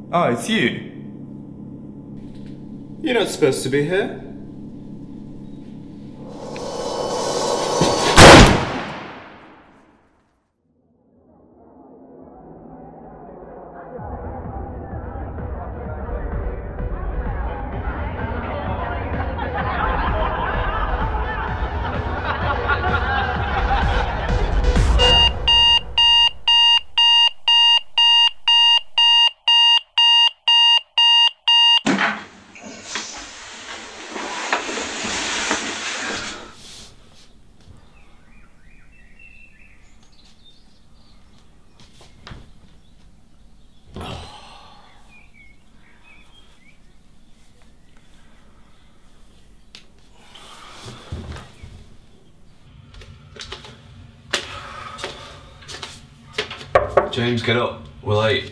Oh, it's you. You're not supposed to be here. James, get up. We're late.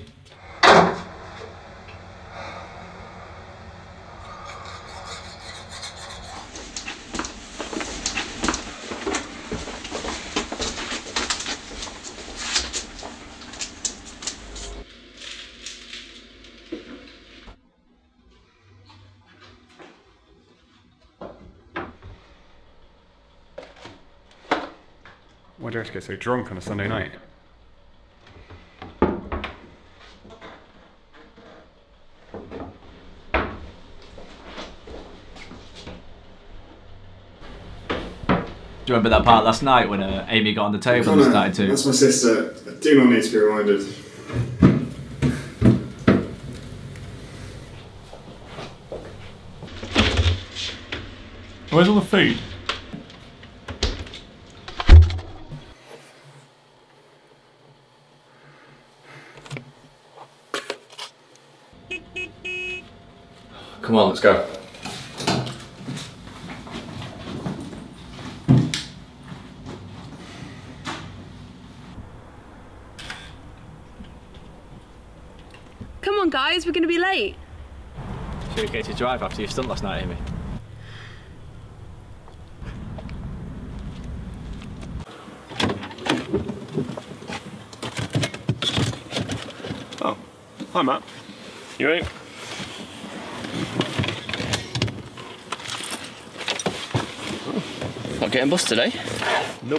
Why do you have to get so drunk on a Sunday night? Do you remember that part last night when Amy got on the table and started to... That's my sister. I do not need to be reminded. Where's all the food? Come on, let's go. Come on, guys, we're going to be late. Should we get to drive after your stunt last night, Amy? Oh, hi Matt. You right? Not getting bus today? Nope.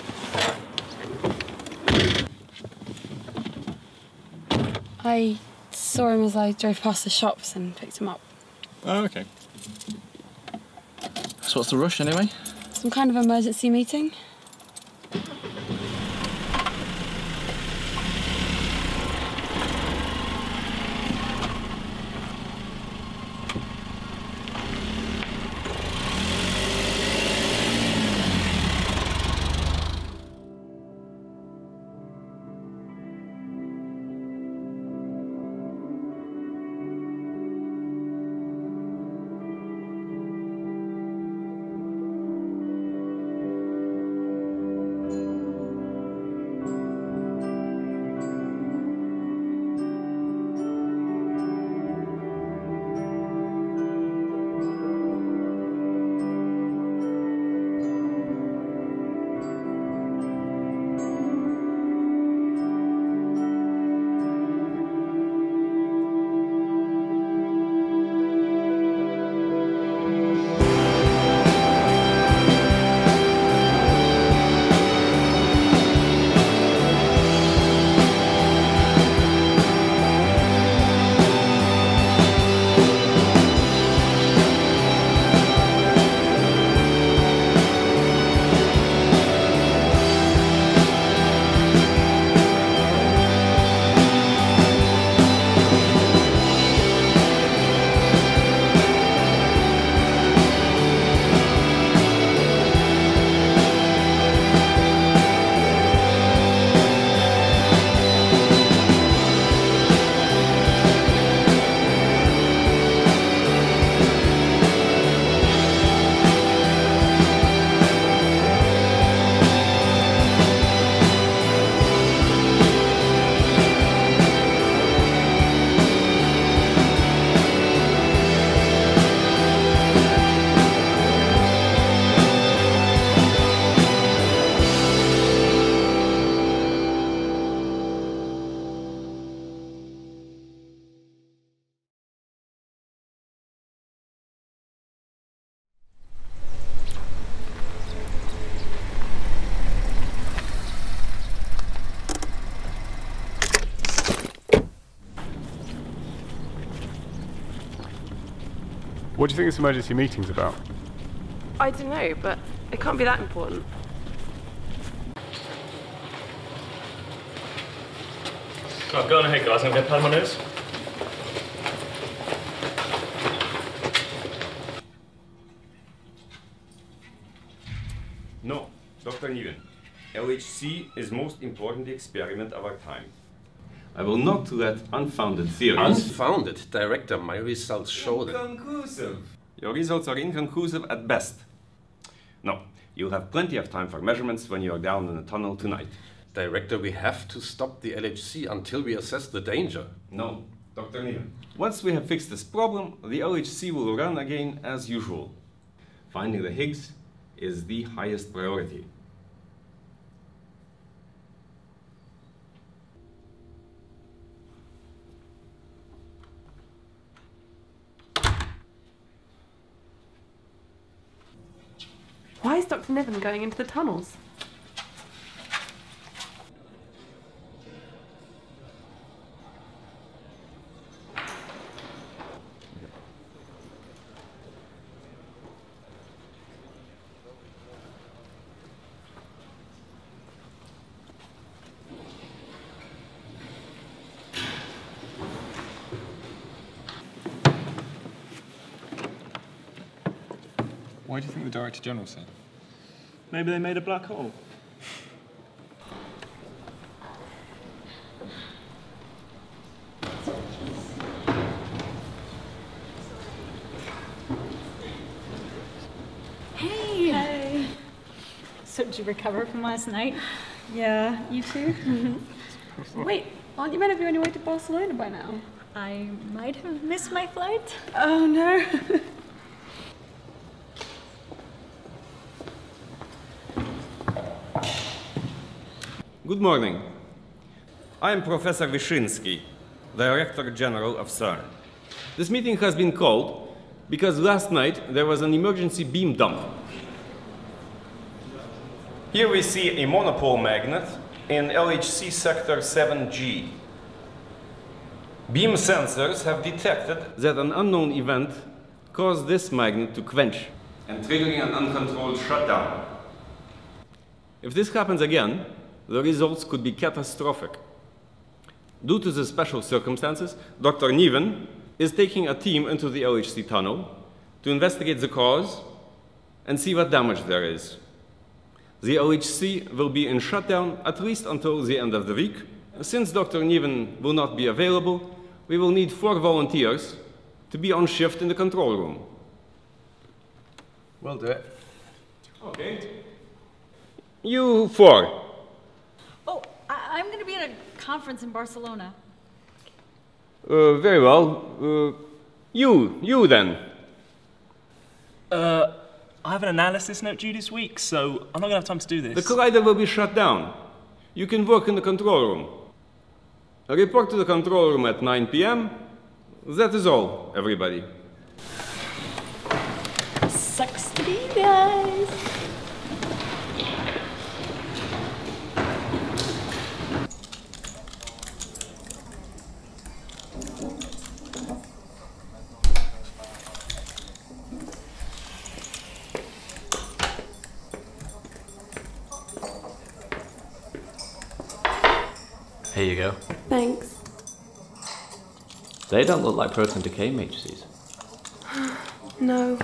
I saw him as I drove past the shops and picked him up. Oh, okay. So what's the rush anyway? Some kind of emergency meeting. What do you think this emergency meeting's about? I don't know, but it can't be that important. Oh, go on ahead, guys. I'm going to pad my nose. No, Dr. Niven. LHC is most important experiment of our time. I will not let unfounded theories... Unfounded? Director, my results show that. Inconclusive. Your results are inconclusive at best. No, you'll have plenty of time for measurements when you are down in the tunnel tonight. Director, we have to stop the LHC until we assess the danger. No, Dr. Niven. Once we have fixed this problem, the LHC will run again as usual. Finding the Higgs is the highest priority. Why is Dr. Niven going into the tunnels? Why do you think the Director General said? Maybe they made a black hole. Hey! Hey! So did you recover from last night? Yeah, you too? Wait, aren't you meant to be on your way to Barcelona by now? I might have missed my flight. Oh no. Good morning. I am Professor Wyszynski, Director General of CERN. This meeting has been called because last night there was an emergency beam dump. Here we see a monopole magnet in LHC sector 7G. Beam sensors have detected that an unknown event caused this magnet to quench and triggering an uncontrolled shutdown. If this happens again, the results could be catastrophic. Due to the special circumstances, Dr. Niven is taking a team into the LHC tunnel to investigate the cause and see what damage there is. The LHC will be in shutdown at least until the end of the week. Since Dr. Niven will not be available, we will need 4 volunteers to be on shift in the control room. We'll do it. Okay. You 4. Oh, I'm going to be at a conference in Barcelona. Very well. You then. I have an analysis note due this week, so I'm not going to have time to do this. The collider will be shut down. You can work in the control room. Report to the control room at 9 p.m. That is all, everybody. Sucks to be you guys. Here you go. Thanks. They don't look like proton decay matrices. No.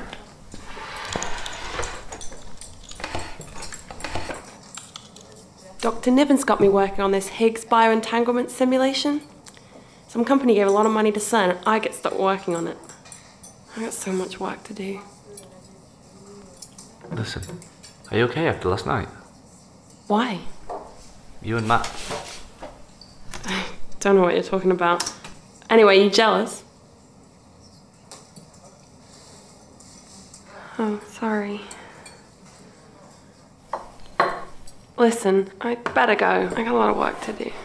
Dr. Niven's got me working on this Higgs bioentanglement simulation. Some company gave a lot of money to CERN and I get stuck working on it. I got so much work to do. Listen, are you okay after last night? Why? You and Matt. Don't know what you're talking about. Anyway, you jealous? Oh, sorry. Listen, I'd better go. I got a lot of work to do.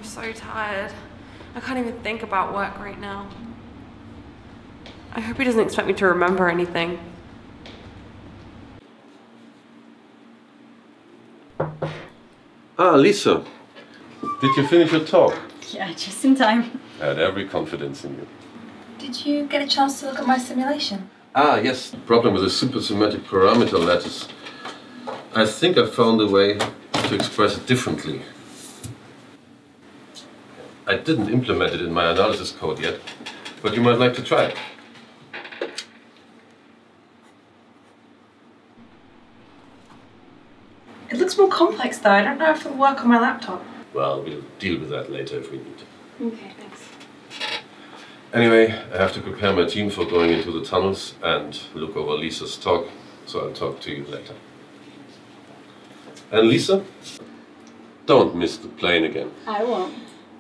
so tired. I can't even think about work right now. I hope he doesn't expect me to remember anything. Ah, Lisa. Did you finish your talk? Yeah, just in time. I had every confidence in you. Did you get a chance to look at my simulation? Ah, yes. The problem with the supersymmetric parameter lattice. I think I found a way to express it differently. I didn't implement it in my analysis code yet, but you might like to try it. It looks more complex though. I don't know if it'll work on my laptop. Well, we'll deal with that later if we need. Okay, thanks. Anyway, I have to prepare my team for going into the tunnels and look over Lisa's talk, so I'll talk to you later. And Lisa, don't miss the plane again. I won't.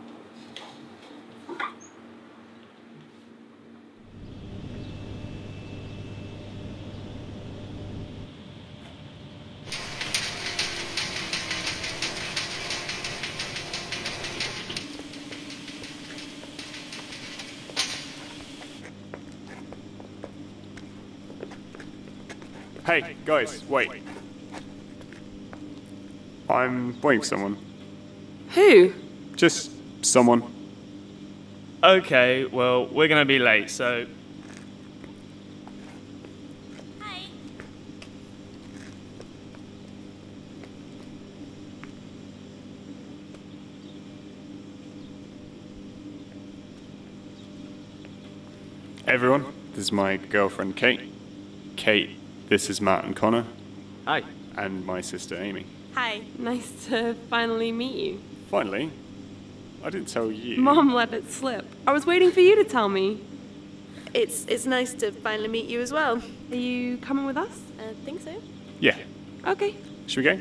Hey, guys, wait. I'm waiting for someone. Who? Just someone. Okay, well, we're gonna be late, so. Hi. Everyone, this is my girlfriend Kate. Kate, this is Matt and Connor. Hi. And my sister Amy. Hi. Nice to finally meet you. Finally? I didn't tell you. Mom let it slip. I was waiting for you to tell me. It's nice to finally meet you as well. Are you coming with us? I think so. Yeah. Okay. Should we go?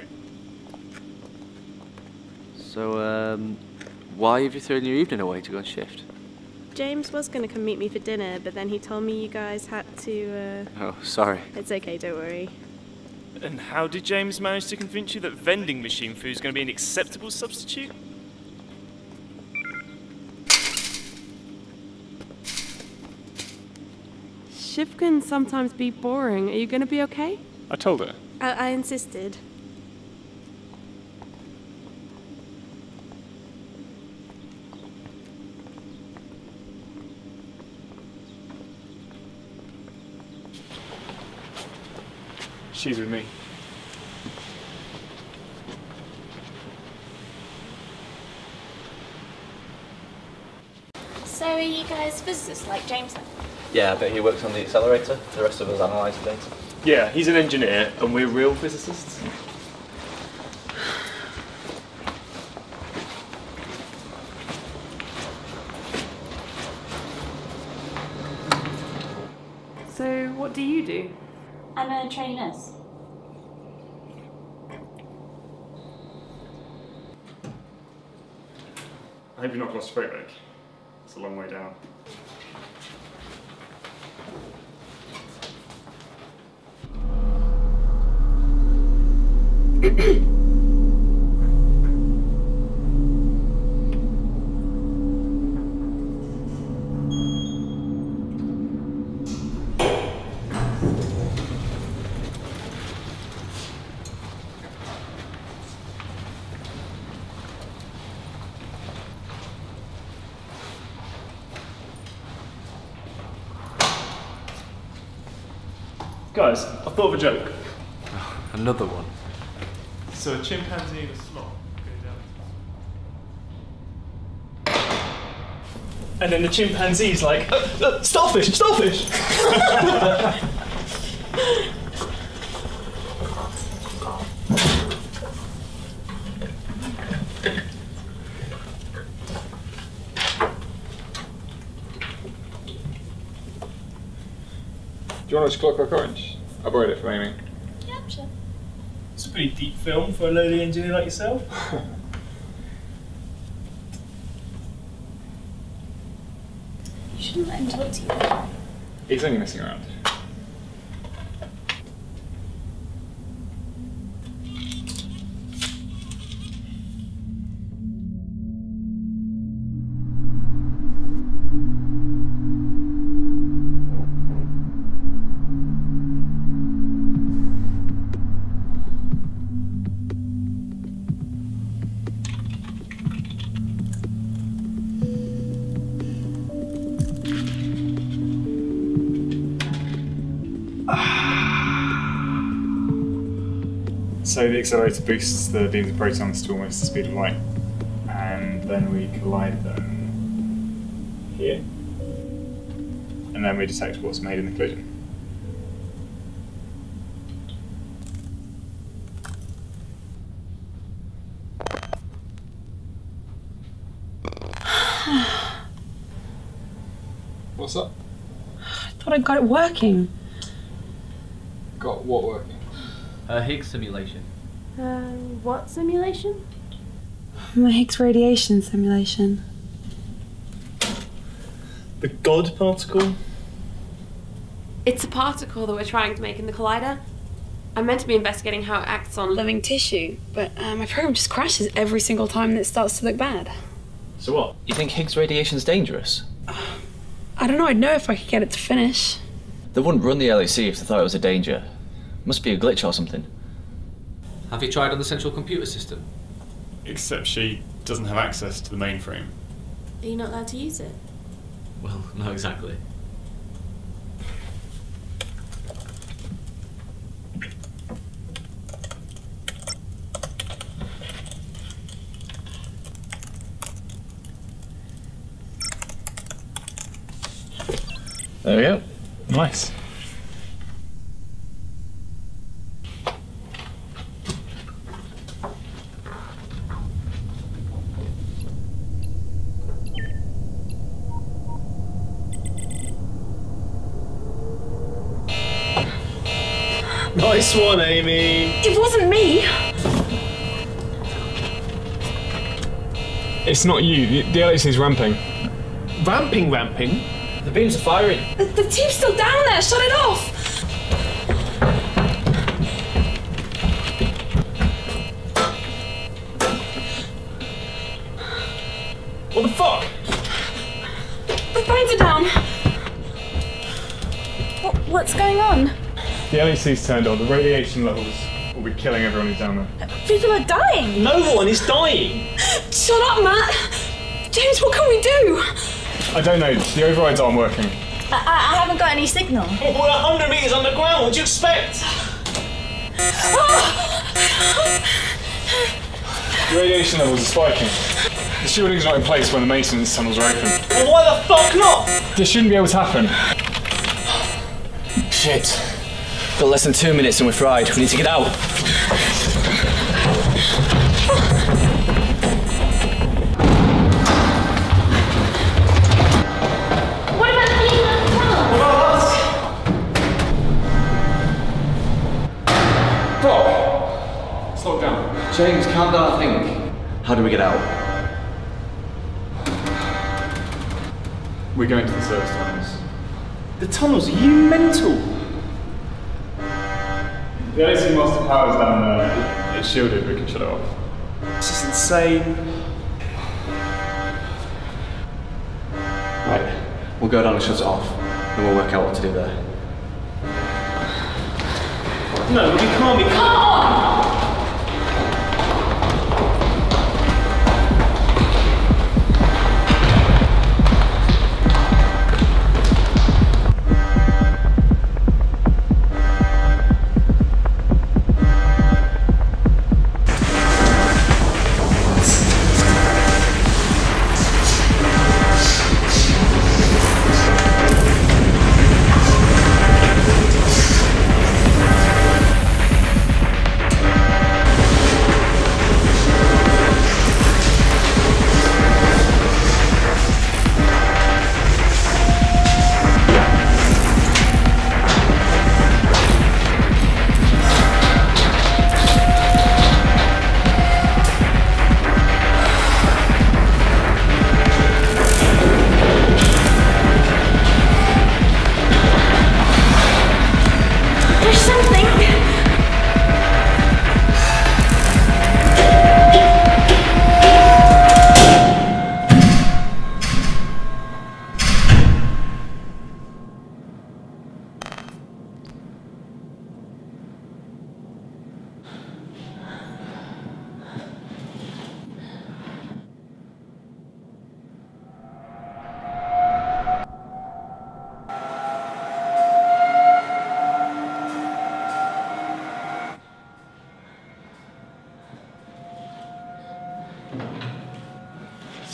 So, why have you thrown your evening away to go on shift? James was going to come meet me for dinner, but then he told me you guys had to, Oh, sorry. It's okay, don't worry. And how did James manage to convince you that vending machine food is going to be an acceptable substitute? Shift can sometimes be boring. Are you going to be okay? I told her. I insisted. She's with me. So are you guys physicists like James? Yeah, but he works on the accelerator. The rest of us analyse the data. Yeah, he's an engineer, and we're real physicists. So, what do you do? I'm a trainee nurse. I hope you're not claustrophobic. It's a long way down. Guys, I thought of a joke. Another one. So a chimpanzee in a slot goes down. And then the chimpanzee's like, starfish, starfish! Do you want to watch Clockwork Orange? I borrowed it from Amy. Yeah, sure. It's a pretty deep film for a lowly engineer like yourself. You shouldn't let him talk to you. He's only messing around. So the accelerator boosts the beams of protons to almost the speed of light, and then we collide them here, and then we detect what's made in the collision. What's up? I thought I got it working. Got what working? Higgs simulation. What simulation? The Higgs radiation simulation. The God particle? It's a particle that we're trying to make in the collider. I'm meant to be investigating how it acts on living tissue, but my program just crashes every single time that it starts to look bad. So what? You think Higgs radiation's dangerous? I don't know, I'd know if I could get it to finish. They wouldn't run the LHC if they thought it was a danger. Must be a glitch or something. Have you tried on the central computer system? Except she doesn't have access to the mainframe. Are you not allowed to use it? Well, not exactly. There we go. Nice. Nice one, Amy. It wasn't me! It's not you. The LHC's ramping. Ramping? The beams are firing. The tube's still down there! Shut it off! What the fuck? The phones are down! What's going on? The LHC's turned on. The radiation levels will be killing everyone who's down there. People are dying. No one is dying. Shut up, Matt! James, what can we do? I don't know. The overrides aren't working. I haven't got any signal. We're 100 metres underground. What do you expect? The radiation levels are spiking. The shielding's not in place when the maintenance tunnels are open. Well, why the fuck not? This shouldn't be able to happen. Shit. Got less than 2 minutes and we're fried. We need to get out. What about the people in the tunnel? What about us? Fuck! Slow down. James, calm down, I think. How do we get out? We're going to the service tunnels. The tunnels, are you mental? The LHC master power's down there. It's shielded. We can shut it off. This is insane. Right, we'll go down and shut it off, and we'll work out what to do there. No, you can't be. Come on!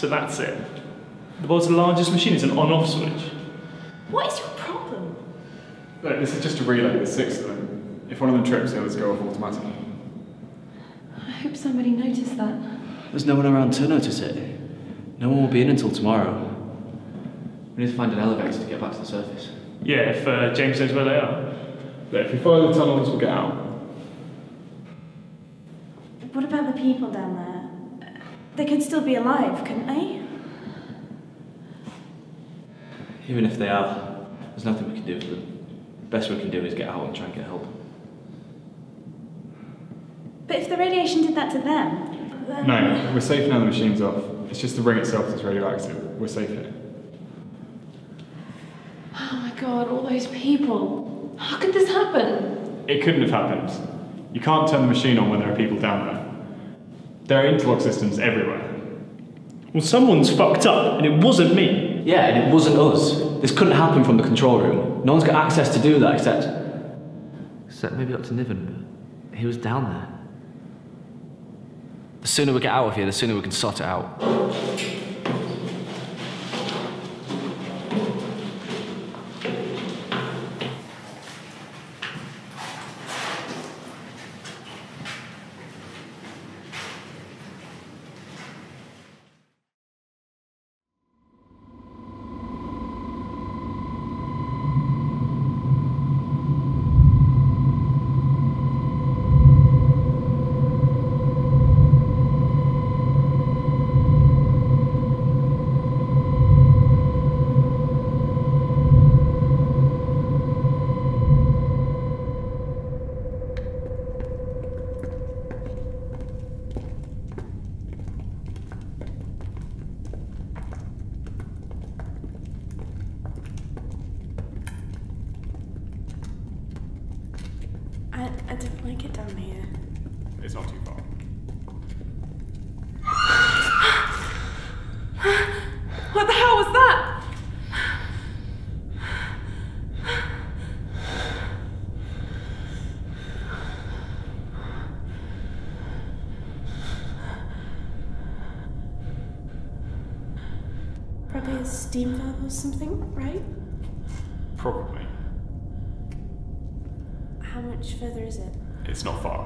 So that's it. The world's largest machine is an on-off switch. What is your problem? Look, this is just a relay, there's 6 of them. If one of them trips, the others go off automatically. I hope somebody noticed that. There's no one around to notice it. No one will be in until tomorrow. We need to find an elevator to get back to the surface. Yeah, if James knows where they are. Look, if we follow the tunnels, we'll get out. What about the people down there? They could still be alive, couldn't they? Even if they are, there's nothing we can do for them. The best we can do is get out and try and get help. But if the radiation did that to them, then... No, we're safe now the machine's off. It's just the ring itself that's radioactive. We're safe here. Oh my god, all those people. How could this happen? It couldn't have happened. You can't turn the machine on when there are people down there. There are interlock systems everywhere. Well, someone's fucked up, and it wasn't me. Yeah, and it wasn't us. This couldn't happen from the control room. No one's got access to do that except maybe Dr. Niven. He was down there. The sooner we get out of here, the sooner we can sort it out. I don't like it down here. It's not too far. What the hell was that? Probably a steam valve or something, right? Probably. How much further is it? It's not far.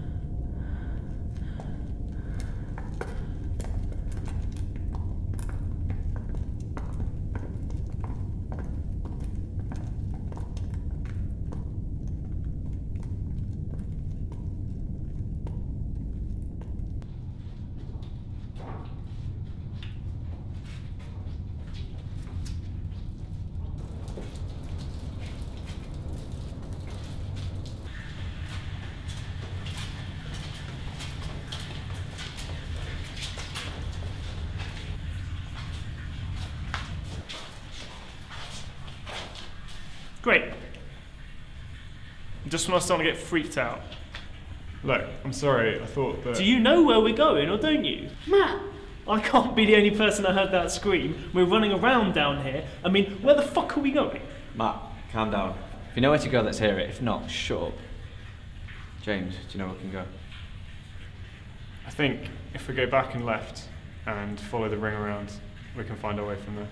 Great. Just when I was starting to get freaked out. Look, I'm sorry, I thought that... Do you know where we're going, or don't you? Matt! I can't be the only person that heard that scream. We're running around down here. I mean, where the fuck are we going? Matt, calm down. If you know where to go, let's hear it. If not, shut up. James, do you know where we can go? I think if we go back and left and follow the ring around, we can find our way from there.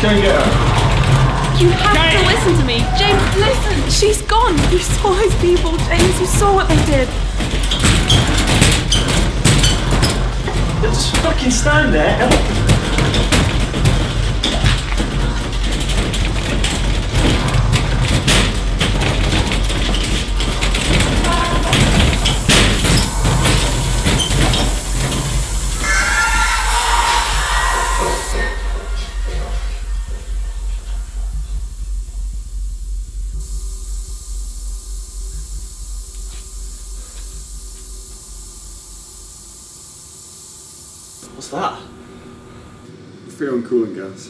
try and get her. You have to listen to me. James, listen. She's gone. You saw those people, James. You saw what they did. Just fucking stand there. What's that? Freon cooling gas.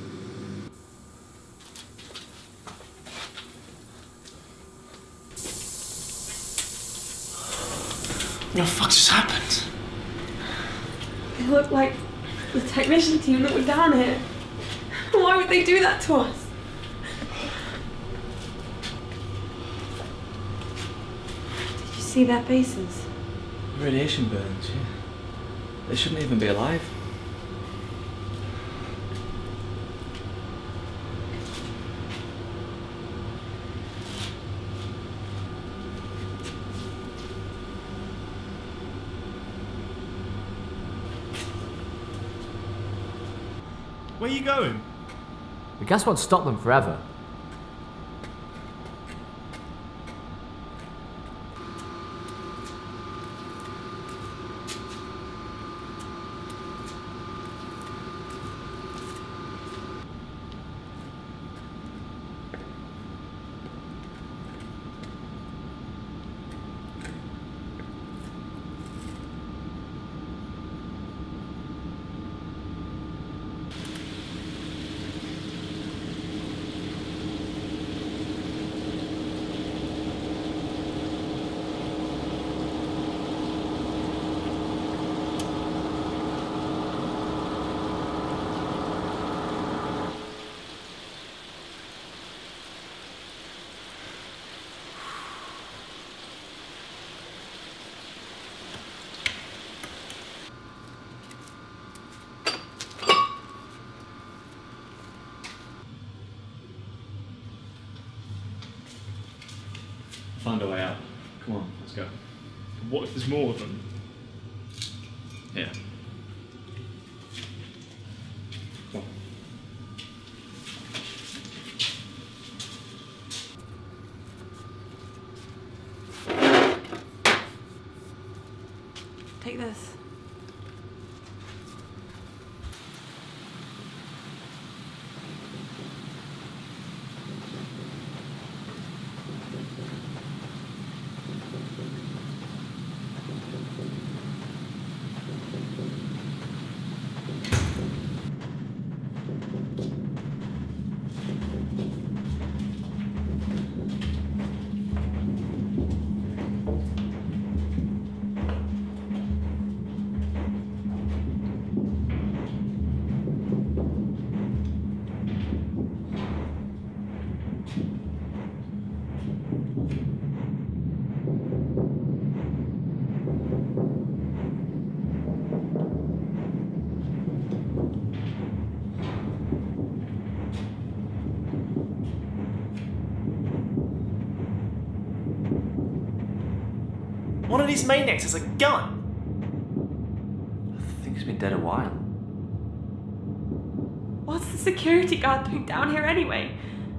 What the fuck just happened? They look like the technician team that were down here. Why would they do that to us? Did you see their faces? Radiation burns, yeah. They shouldn't even be alive. Where are you going? The gas won't stop them forever. Find a way out. Come on, let's go. What if there's more of them? Yeah. Come on. Take this. One of these maniacs has a gun. I think he's been dead a while. What's the security guard doing down here anyway?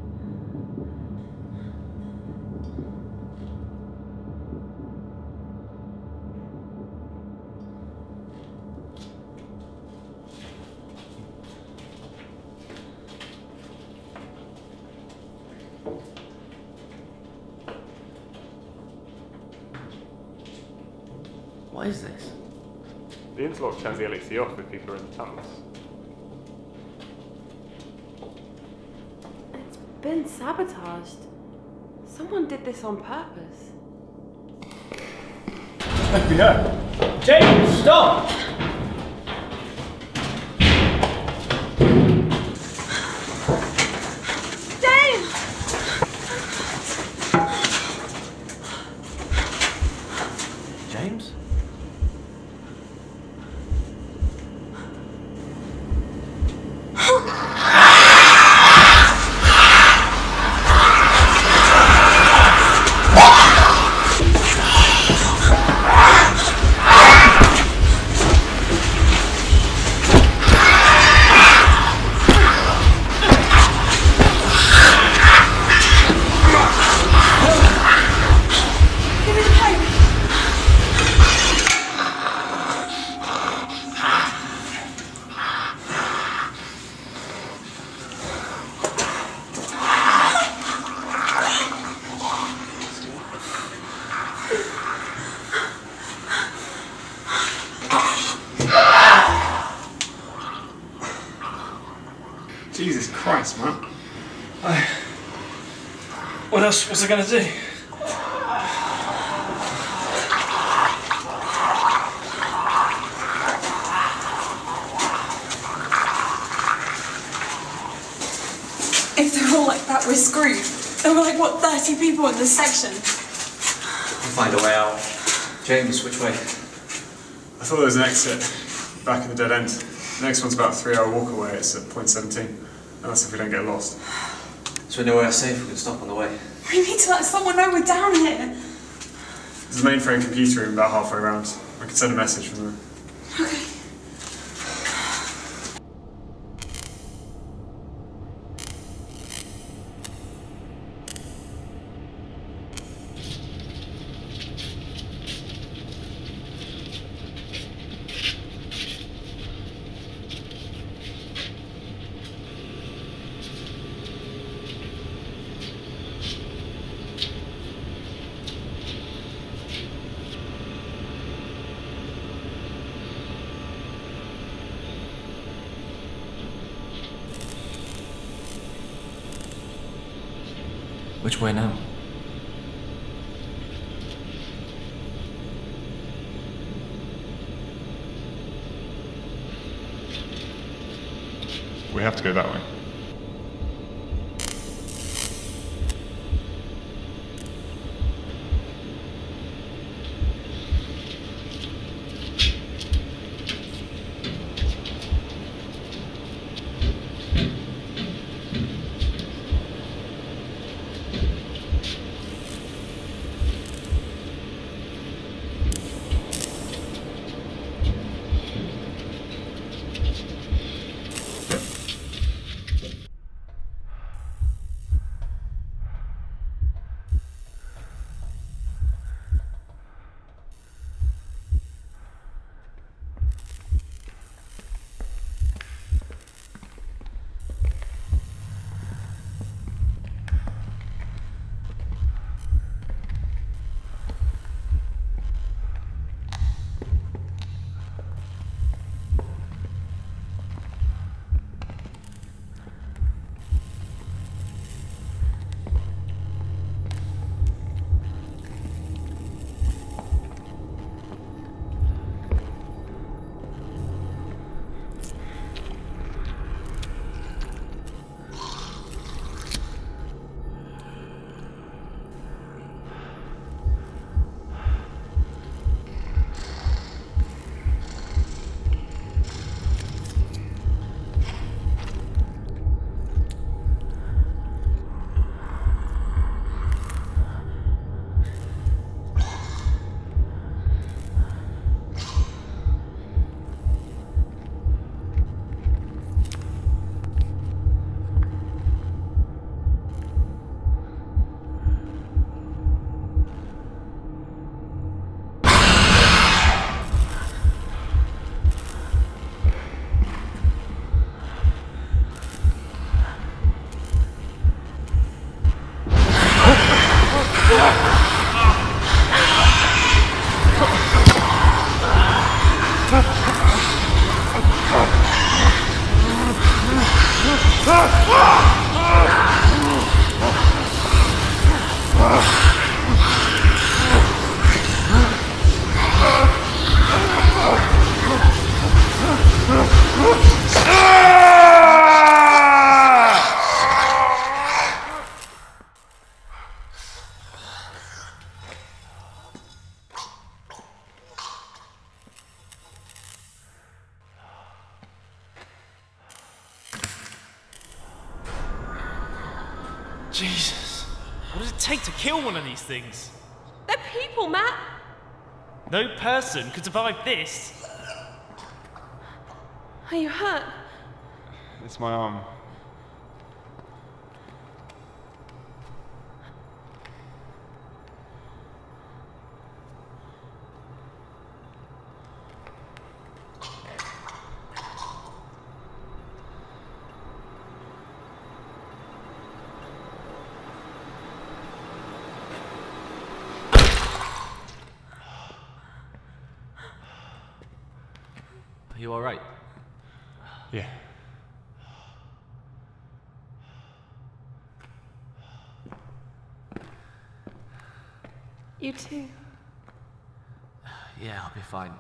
What is this? The interlock turns the LHC off if people are in the tunnels. It's been sabotaged. Someone did this on purpose. FBI! James, stop! James? Christ, man. What else was I going to do? If they're all like that, we're screwed. There were like, what, 30 people in this section? We'll find a way out. James, which way? I thought there was an exit back in the dead end. The next one's about a 3-hour walk away. It's at point 17. And that's if we don't get lost. So we know where we're safe, we can stop on the way. We need to let someone know we're down here. There's a mainframe computer room about halfway around. We can send a message from there. Okay. Which way now? We have to go that way. Jesus. What does it take to kill one of these things? They're people, Matt. No person could survive this. Are you hurt? It's my arm. Are you alright? Yeah. You too. Yeah, I'll be fine.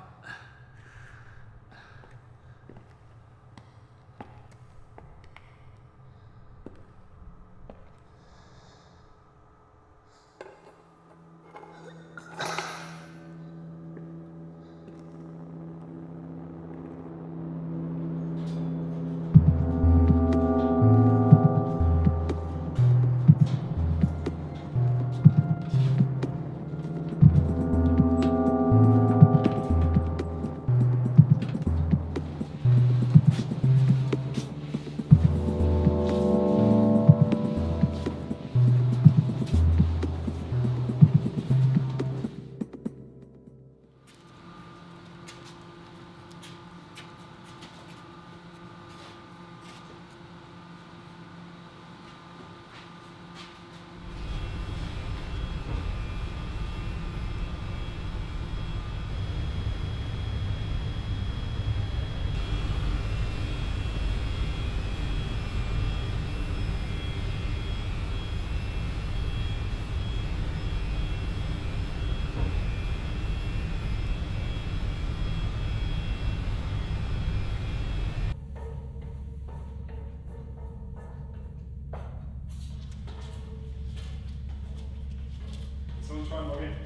Someone try and log in.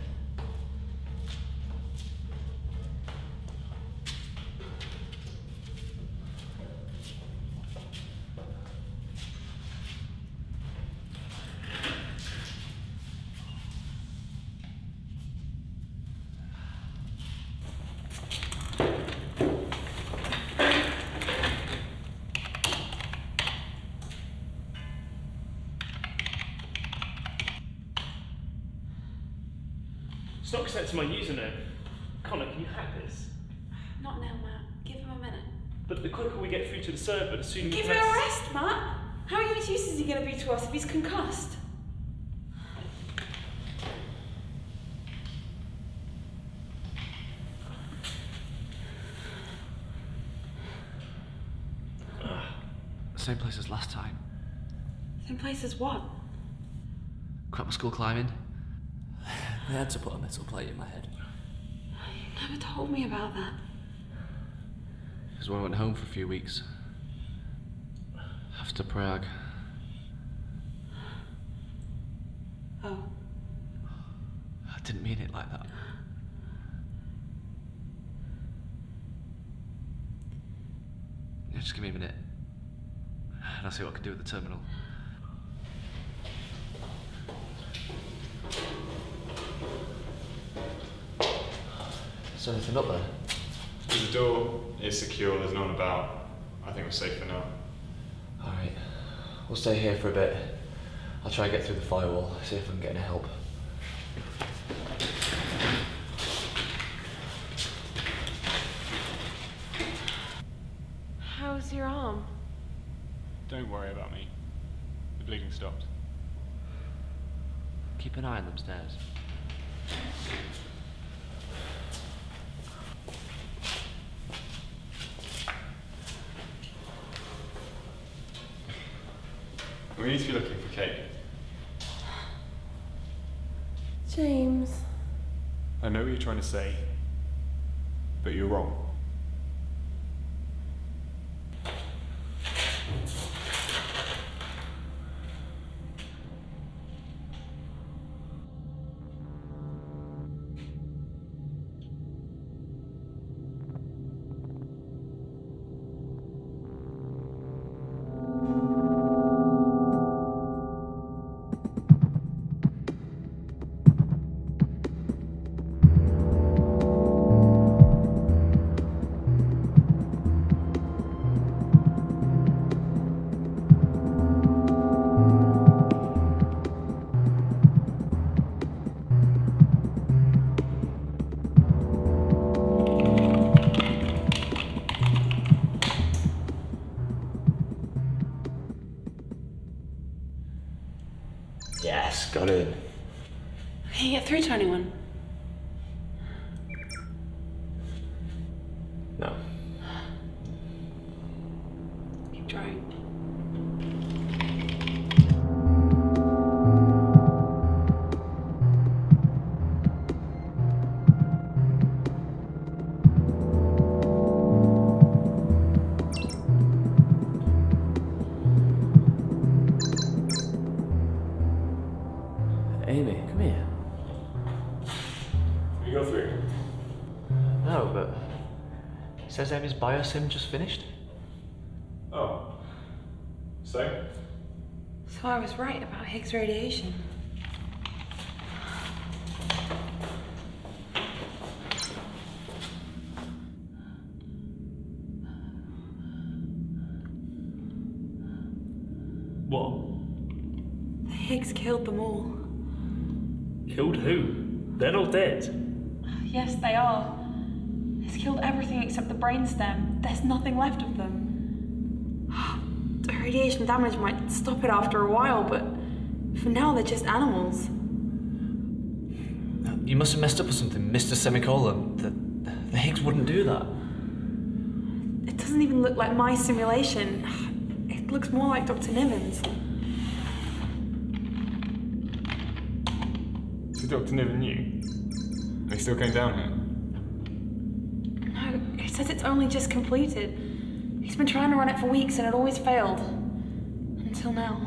It's not accepting my username. Connor, can you hack this? Not now, Matt. Give him a minute. But the quicker we get through to the server, the sooner we Give can him a rest, Matt. How much use is he going to be to us if he's concussed? Same place as last time. Same place as what? Grammar school climbing. They had to put a metal plate in my head. You never told me about that. It was when I went home for a few weeks. After Prague. Oh. I didn't mean it like that. Yeah, just give me a minute. And I'll see what I can do at the terminal. Is there anything up there? The door is secure, there's no one about. I think we're safe for now. Alright. We'll stay here for a bit. I'll try and get through the firewall, see if I can get any help. How's your arm? Don't worry about me. The bleeding stopped. Keep an eye on them stairs. We need to be looking for Kate. James. I know what you're trying to say, but you're wrong. Yes, got it. Can you get through to anyone? No. Keep trying. You got through? No, but it says Amy's biosim just finished. Oh. So? So I was right about Higgs radiation. What? The Higgs killed them all. Killed who? They're all dead. Yes, they are. It's killed everything except the brainstem. There's nothing left of them. The radiation damage might stop it after a while, but for now they're just animals. You must have messed up or something, Mr. Semicolon. The Higgs wouldn't do that. It doesn't even look like my simulation. It looks more like Dr. Niven's. So Dr. Niven knew? They still came down here? No, it says it's only just completed. He's been trying to run it for weeks and it always failed. Until now.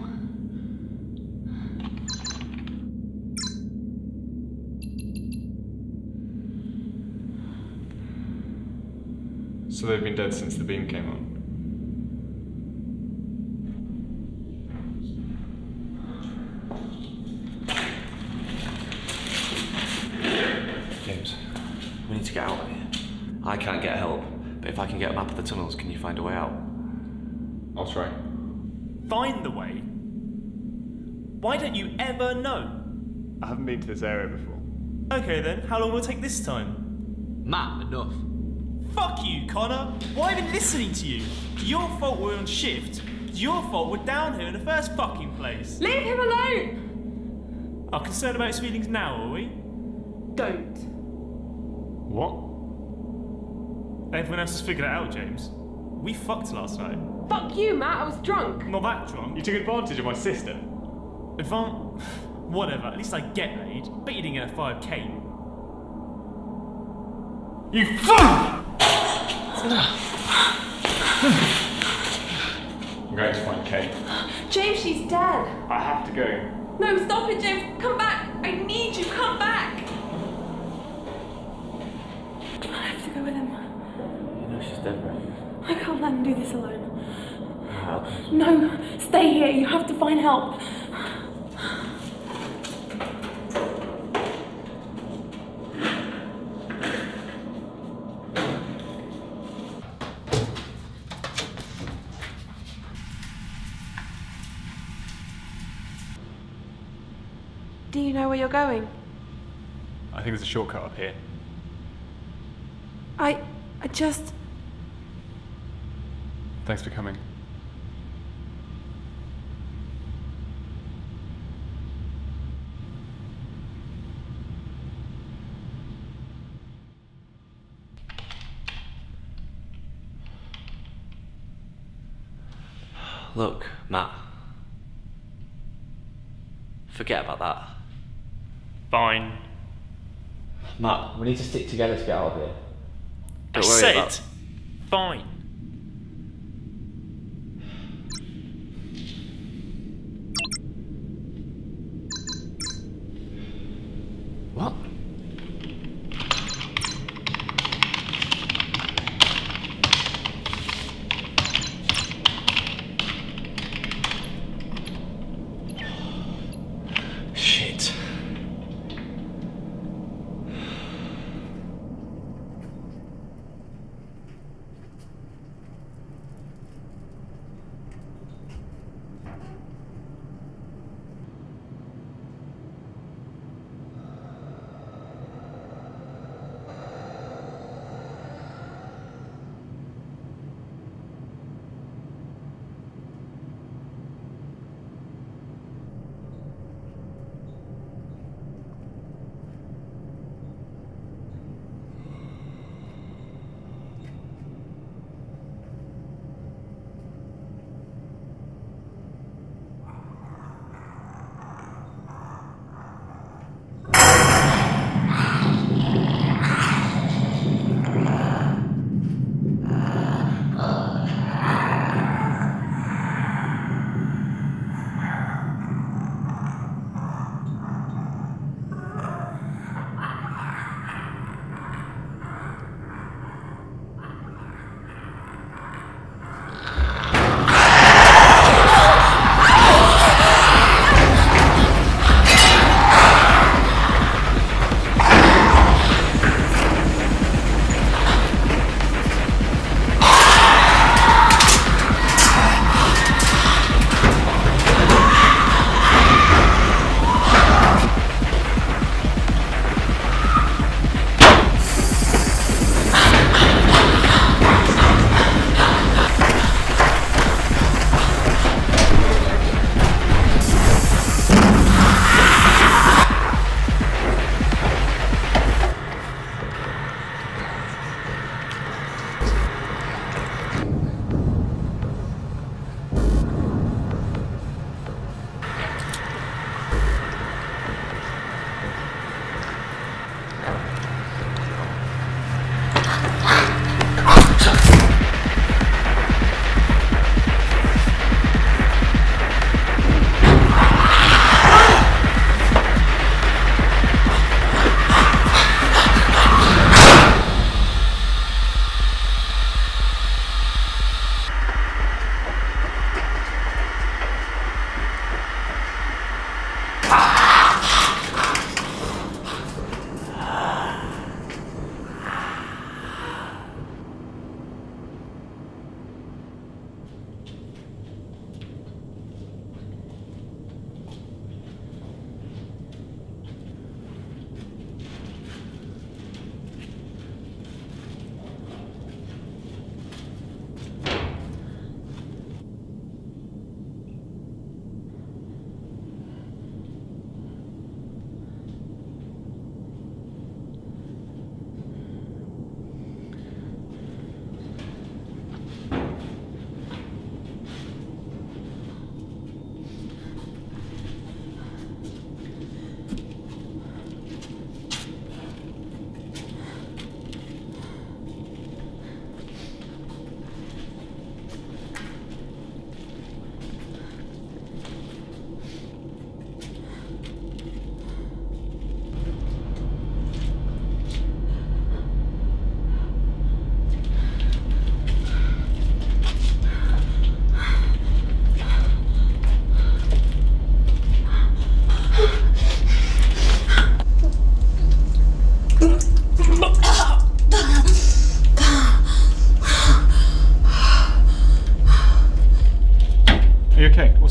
So they've been dead since the beam came on? James, we need to get out of here. I can't get help, but if I can get a map of the tunnels, can you find a way out? I'll try. Find the way? Why don't you ever know? I haven't been to this area before. Okay then, how long will it take this time? Matt, enough. Fuck you, Connor! Why have I been listening to you? It's your fault we're on shift. It's your fault we're down here in the first fucking place. Leave him alone! Are concerned about his feelings now, are we? Don't. What? Everyone else has figured it out, James. We fucked last night. Fuck you, Matt, I was drunk. Not that drunk. You took advantage of my sister. Whatever, at least I get laid. Bet you didn't get a 5K. You fuck! I'm going to find Kate. James, she's dead. I have to go. No, stop it, James. Come back. I need you. Come back. I have to go with him. You know she's dead, right? I can't let him do this alone. Help. No, stay here. You have to find help. Do you know where you're going? I think there's a shortcut up here. I just... Thanks for coming. Look, Matt. Forget about that. Fine. Matt, we need to stick together to get out of here. I said fine. What? Shit.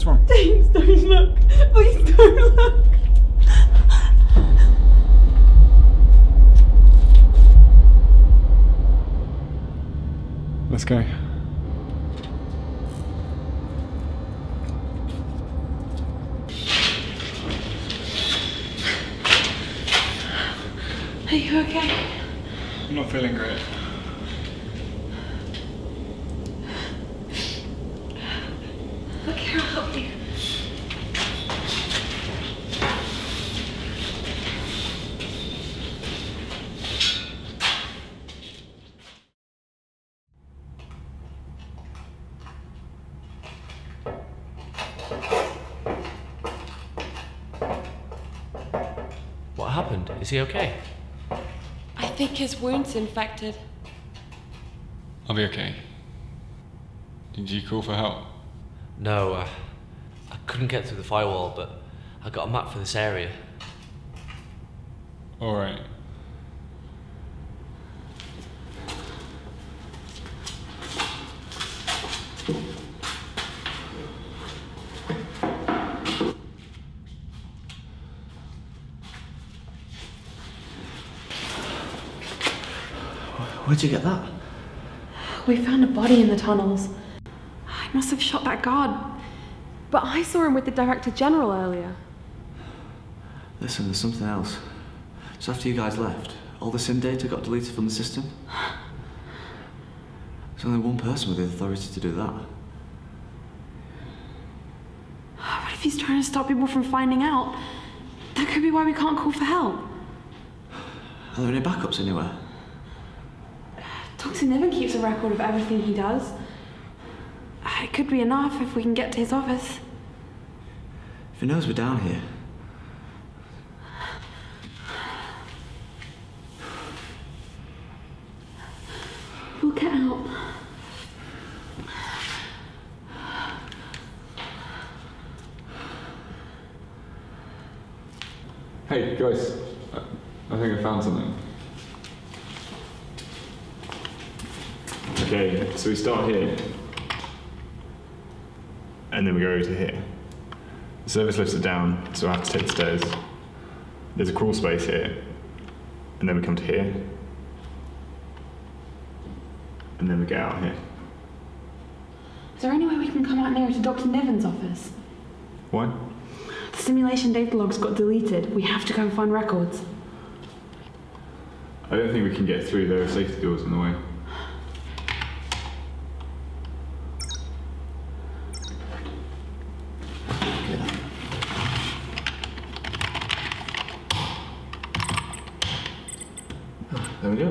wrong? James, don't look. Please don't look. Let's go. Are you okay? I'm not feeling great. Look here, I'll help you. What happened? Is he okay? I think his wound's infected. I'll be okay. Did you call for help? No, I couldn't get through the firewall, but I got a map for this area. Alright. Where'd you get that? We found a body in the tunnels. I must have shot that guard. But I saw him with the Director General earlier. Listen, there's something else. Just after you guys left, all the SIM data got deleted from the system. There's only one person with the authority to do that. What if he's trying to stop people from finding out? That could be why we can't call for help. Are there any backups anywhere? Dr. Niven keeps a record of everything he does. It could be enough if we can get to his office. If he knows we're down here. We'll get out. Hey, guys. I think I found something. Okay, so we start here. And then we go to here. The service lifts are down, so I have to take the stairs. There's a crawl space here. And then we come to here. And then we get out here. Is there any way we can come out nearer to Dr. Niven's office? What? The simulation data logs got deleted. We have to go and find records. I don't think we can get through. There are safety doors in the way. There we go.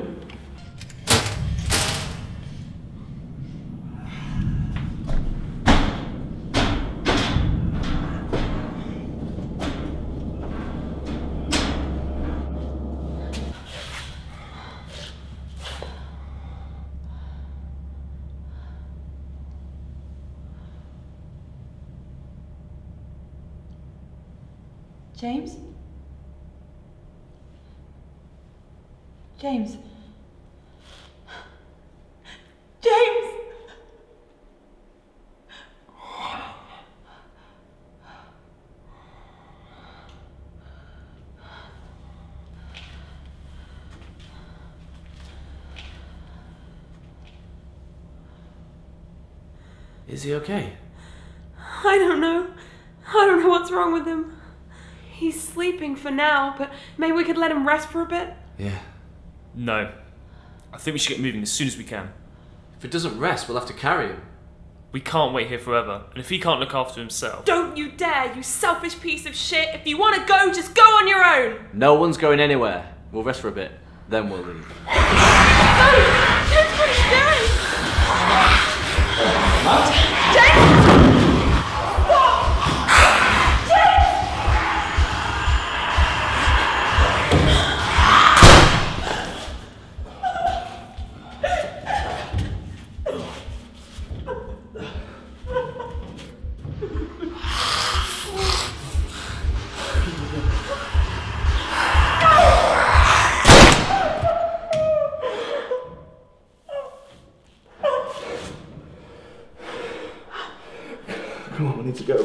James? James? James! Is he okay? I don't know. I don't know what's wrong with him. He's sleeping for now, but maybe we could let him rest for a bit? Yeah. No. I think we should get moving as soon as we can. If it doesn't rest, we'll have to carry him. We can't wait here forever, and if he can't look after himself... Don't you dare, you selfish piece of shit! If you want to go, just go on your own! No one's going anywhere. We'll rest for a bit, then we'll leave. No! James, what are you doing? James! Stop! James! Come on, we need to go.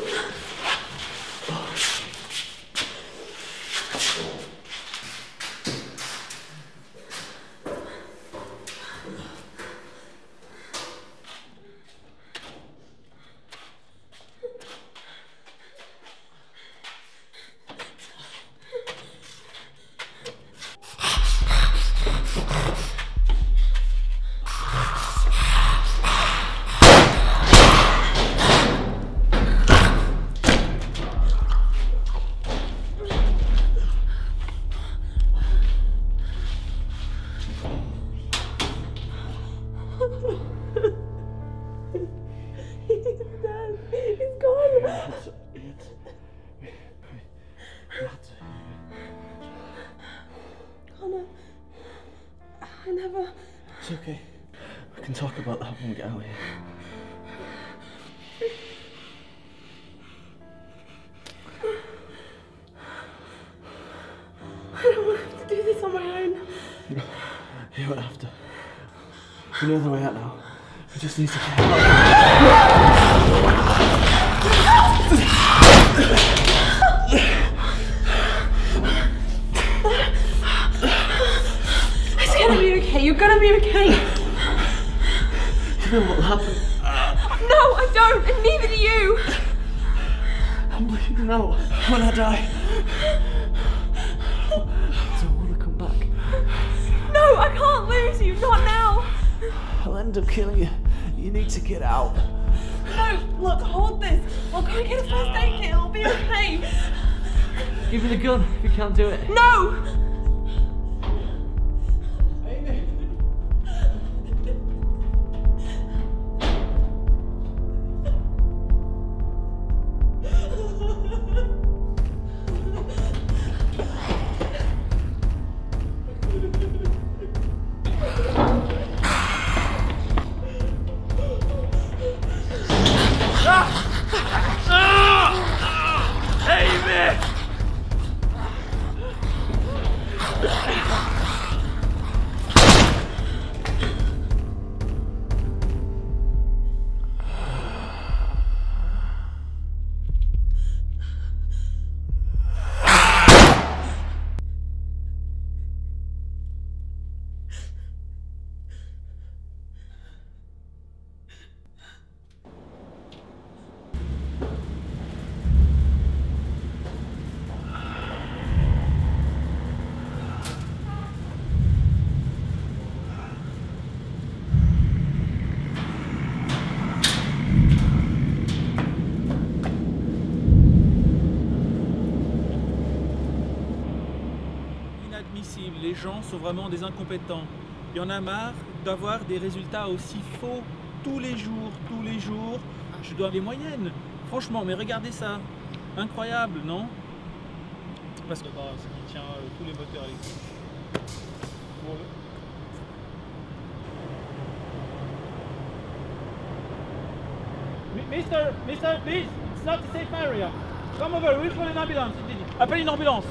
It's okay. We can talk about that when we get out of here. I don't want to have to do this on my own. You won't have to. We know the way out now. We just need to get out. It's gonna be okay. You're gonna be okay. You know what'll happen? No, I don't, and neither do you. I'm bleeding out when I die. I don't want to come back. No, I can't lose you. Not now. I'll end up killing you. You need to get out. No, look, hold this. I'll go and get a first aid kit. It'll be okay. Give me the gun if you can't do it. No! Les gens sont vraiment des incompétents. Il y en a marre d'avoir des résultats aussi faux tous les jours. Je dois les moyennes. Franchement, mais regardez ça. Incroyable, non? Parce que ce qui tient tous les moteurs électriques. Mister, please, it's not a safe area. Come over, we'll call an ambulance. Appelle une ambulance.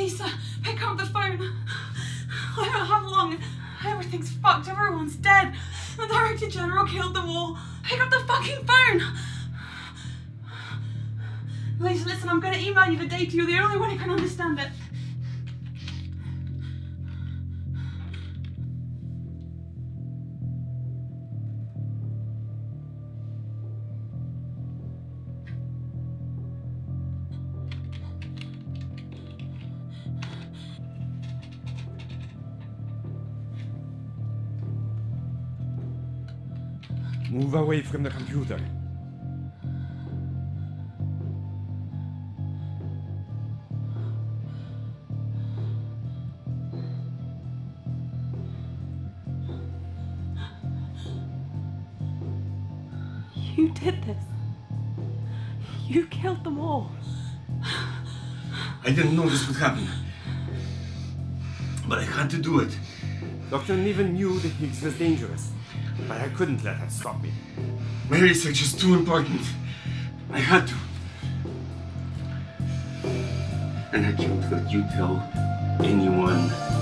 Lisa, pick up the phone. I don't have long. Everything's fucked. Everyone's dead. The Director General killed them all. Pick up the fucking phone. Lisa, listen, I'm going to email you the data. You're the only one who can understand it. Move away from the computer. You did this. You killed them all. I didn't know this would happen. But I had to do it. Dr. Niven knew that Higgs was dangerous. But I couldn't let that stop me. My research is too important. I had to. And I can't let you tell anyone